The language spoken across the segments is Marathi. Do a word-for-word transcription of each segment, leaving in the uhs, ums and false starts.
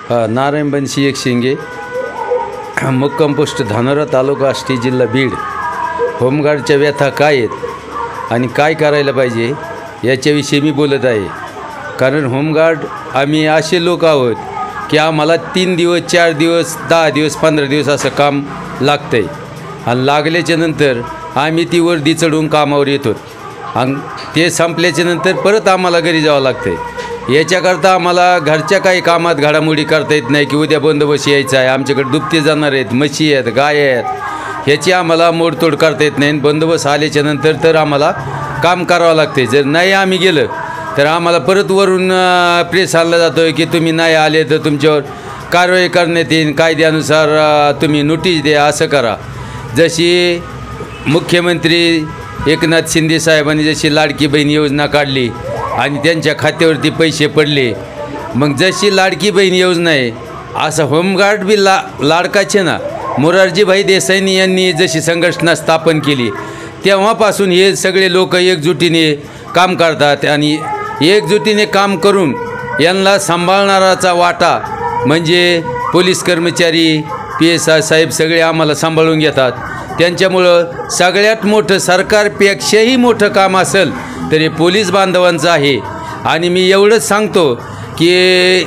हा, नारायण बनशी एक शिंगे, मुक्काम पोस्ट धानोरा, तालुका आष्टी, जिल्हा बीड. होमगार्डच्या व्यथा काय आहेत आणि काय करायला पाहिजे याच्याविषयी मी बोलत आहे. कारण होमगार्ड आम्ही असे लोक आहोत की आम्हाला तीन दिवस चार दिवस दहा दिवस पंधरा दिवस असं काम लागतं आहे आणि लागल्याच्या नंतर आम्ही ती वर्दी चढून कामावर येतो आणि ते संपल्याच्या नंतर परत आम्हाला घरी जावं लागतं आहे. याच्याकरता आम्हाला घरच्या काही कामात घडामोडी करता येत नाही की उद्या बंदोबस्त यायचा आहे, आमच्याकडे दुभते जाणार आहेत, म्हशी आहेत, गाय आहेत, ह्याची आम्हाला मोडतोड करता येत नाही. बंदोबस्त आल्याच्या नंतर तर आम्हाला काम करावं लागते. जर नाही आम्ही गेलं तर आम्हाला परत वरून प्रेस आणला जातो आहे की तुम्ही नाही आले तर तुमच्यावर कारवाई करण्यात येईल, कायद्यानुसार तुम्ही नोटीस द्या, असं करा. जशी मुख्यमंत्री एकनाथ शिंदे साहेबांनी जशी लाडकी बहीण योजना काढली आणि त्यांच्या खात्यावरती पैसे पडले, मग जशी लाडकी बहीण योजना आहे असं होमगार्ड बी ला लाडकाचे ना. मोरारजीभाई देसाईंनी यांनी जशी संघटना स्थापन केली तेव्हापासून हे सगळे लोक एकजुटीने काम करतात आणि एकजुटीने काम करून यांना सांभाळणाराचा वाटा म्हणजे पोलीस कर्मचारी, पी एस आय साहेब सगळे आम्हाला सांभाळून घेतात. त्यांच्यामुळं सगळ्यात मोठं सरकारपेक्षाही मोठं काम असेल तर हे पोलीस बांधवांचं आहे. आणि मी एवढंच सांगतो की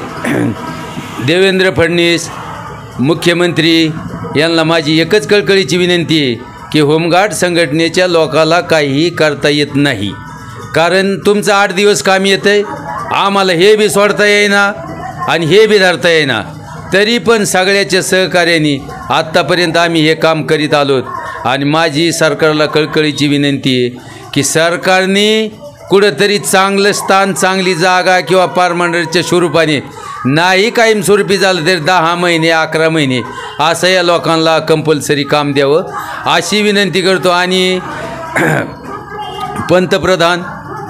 देवेंद्र फडणवीस मुख्यमंत्री यांना माझी एकच कळकळीची विनंती आहे की होमगार्ड संघटनेच्या लोकाला काहीही करता येत नाही. कारण तुमचं आठ दिवस काम येतं आहे, आम्हाला हे बी सोडता येईना आणि हे बी धरता येईना, तरी पण सगळ्याच्या सहकार्याने आत्तापर्यंत आम्ही हे काम करीत आलोत. आणि माझी सरकारला कळकळीची विनंती आहे की सरकारने कुठंतरी चांगलं स्थान, चांगली जागा किंवा परमनंटच्या स्वरूपाने नाही कायमस्वरूपी झालं तर दहा महिने अकरा महिने असं या लोकांना कंपल्सरी काम द्यावं अशी विनंती करतो. आणि पंतप्रधान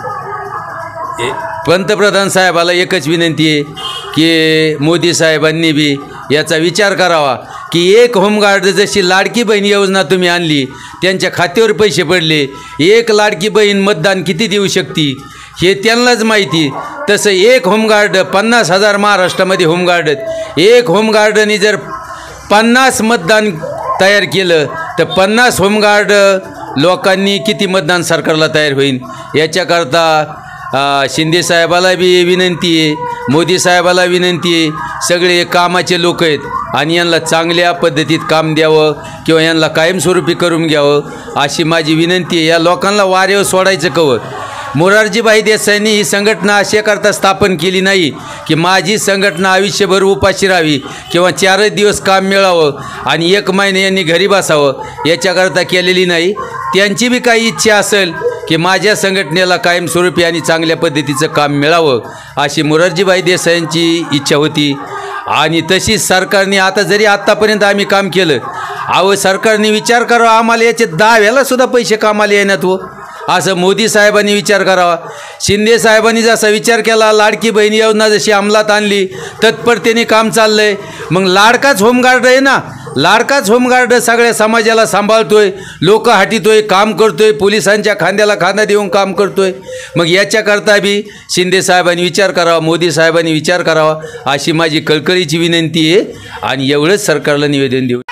पंतप्रधान साहेबाला एकच विनंती आहे की मोदी साहेबांनी बी याचा विचार करावा की एक होमगार्ड जशी लाडकी बहीण योजना तुम्ही आणली, त्यांच्या खात्यावर पैसे पडले, एक लाडकी बहीण मतदान किती देऊ शकते हे त्यांनाच माहिती. तसं एक होमगार्ड पन्नास हजार महाराष्ट्रामध्ये होमगार्ड आहेत, एक होमगार्डनी जर पन्नास मतदान तयार केलं तर पन्नास होमगार्ड लोकांनी किती मतदान सरकारला तयार होईल. याच्याकरता शिंदे साहेबाला बी विनंती आहे, मोदी साहेबाला विनंती आहे, सगळे कामाचे लोक आहेत आणि यांना चांगल्या पद्धतीत काम द्यावं किंवा यांना कायमस्वरूपी करून घ्यावं अशी माझी विनंती आहे. या लोकांना वाऱ्यावर सोडायचं कवं. मोरारजीभाई देसाईंनी ही संघटना अशाकरता स्थापन केली नाही की माझी संघटना आयुष्यभर उपाशी राहावी किंवा चारच दिवस काम मिळावं आणि एक महिने यांनी घरी बसावं, याच्याकरता केलेली नाही. त्यांची बी काही इच्छा असेल की माझ्या संघटनेला कायमस्वरूपी आणि चांगल्या पद्धतीचं काम मिळावं अशी मोरारजीभाई देसाईंची इच्छा होती. आणि तशीच सरकारने आता जरी आत्तापर्यंत आम्ही काम केलं, अहो सरकारने विचार करावा आम्हाला याचे दहा वेळासुद्धा पैसे कामाला येण्यात हो असं मोदी साहेबांनी विचार करावा. शिंदे साहेबांनी जसा विचार केला, लाडकी बहीण योजना जशी अंमलात आणली, तत्परतेने काम चाललं आहे. मग लाडकाच होमगार्ड आहे ना, लाडकाच होमगार्ड सगळ्या समाजाला सांभाळतोय, लोक हाटीतोय, काम करतोय, पोलिसांच्या खांद्याला खांदा देऊन काम करतोय. मग याच्याकरता बी शिंदे साहेबांनी विचार करावा, मोदी साहेबांनी विचार करावा अशी माझी कळकळीची विनंती आहे. आणि एवढंच सरकारला निवेदन देऊ.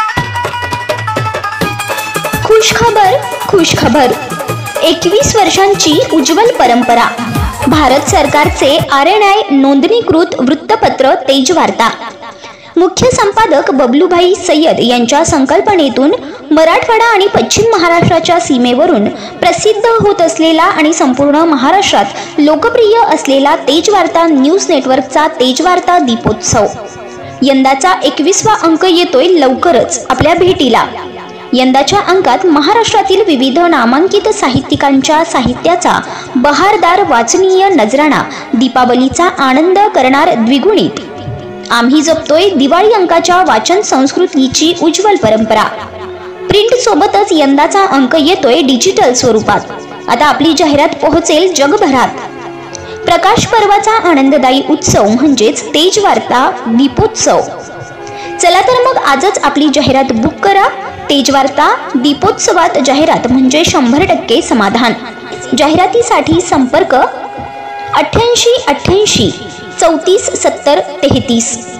खुश खबर, खुश खबर. एकवीस वर्षांची उज्ज्वल परंपरा. भारत सरकारचे आर एन आय नोंदणीकृत वृत्तपत्र तेज वार्ता. मुख्य संपादक बबलूभाई सय्यद यांच्या संकल्पनेतून मराठवाडा आणि पश्चिम महाराष्ट्राच्या सीमेवरून प्रसिद्ध होत असलेला आणि संपूर्ण महाराष्ट्रात लोकप्रिय असलेला तेज वार्ता न्यूज नेटवर्कचा तेज वार्ता दीपोत्सव. यंदाचा एकविसावा अंक येतोय लवकरच आपल्या भेटीला. यंदाच्या अंकात महाराष्ट्रातील विविध नामांकित साहित्यिकांच्या साहित्याचा बहारदार वाचनीय नजराणा, दीपावलीचा आनंद करणार द्विगुणित. आम्ही जपतोय दिवाळी अंकाच्या वाचन संस्कृतीची उज्ज्वल परंपरा. प्रिंट सोबतच यंदाचा अंक येतोय डिजिटल स्वरूपात. आता आपली जाहिरात पोहोचेल जगभरात. प्रकाश पर्वाचा आनंददायी उत्सव म्हणजेच तेज वार्ता दीपोत्सव. चला तर मग आजच आपली जाहिरात बुक करा. तेज वार्ता दीपोत्सवात जाहिरात म्हणजे शंभर टक्के समाधान. जाहिरातीसाठी संपर्क अठ्ठ्याऐंशी अठ्ठ्याऐंशी चौतीस सत्तर तेहतीस.